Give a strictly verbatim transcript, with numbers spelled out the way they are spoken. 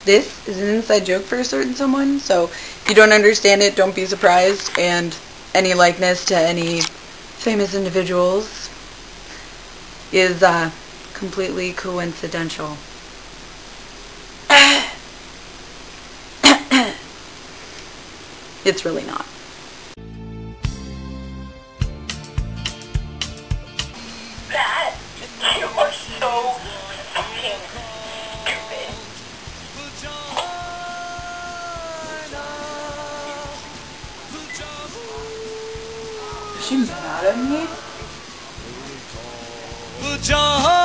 this is an inside joke for a certain someone, so if you don't understand it, don't be surprised, and any likeness to any famous individuals is uh, completely coincidental. It's really not. That, you are so fucking stupid. Is she mad at me?